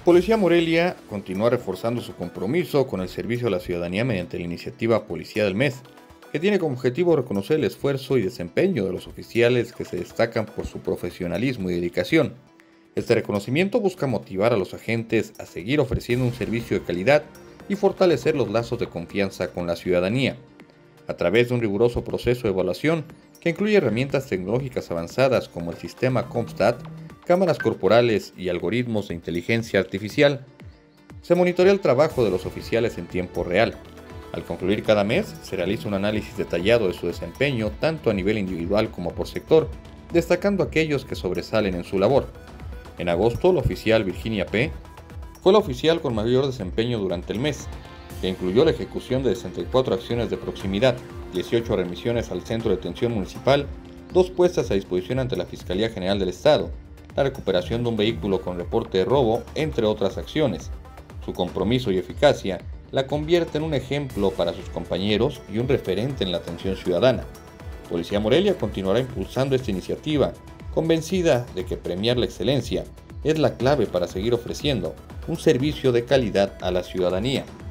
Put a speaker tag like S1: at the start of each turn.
S1: Policía Morelia continúa reforzando su compromiso con el servicio a la ciudadanía mediante la iniciativa Policía del Mes, que tiene como objetivo reconocer el esfuerzo y desempeño de los oficiales que se destacan por su profesionalismo y dedicación. Este reconocimiento busca motivar a los agentes a seguir ofreciendo un servicio de calidad y fortalecer los lazos de confianza con la ciudadanía. A través de un riguroso proceso de evaluación que incluye herramientas tecnológicas avanzadas como el sistema CompStat, cámaras corporales y algoritmos de inteligencia artificial, se monitorea el trabajo de los oficiales en tiempo real. Al concluir cada mes, se realiza un análisis detallado de su desempeño tanto a nivel individual como por sector, destacando aquellos que sobresalen en su labor. En agosto, la oficial Virginia P. fue la oficial con mayor desempeño durante el mes, que incluyó la ejecución de 64 acciones de proximidad, 18 remisiones al Centro de Detención Municipal, 2 puestas a disposición ante la Fiscalía General del Estado, la recuperación de un vehículo con reporte de robo, entre otras acciones. Su compromiso y eficacia la convierte en un ejemplo para sus compañeros y un referente en la atención ciudadana. Policía Morelia continuará impulsando esta iniciativa, convencida de que premiar la excelencia es la clave para seguir ofreciendo un servicio de calidad a la ciudadanía.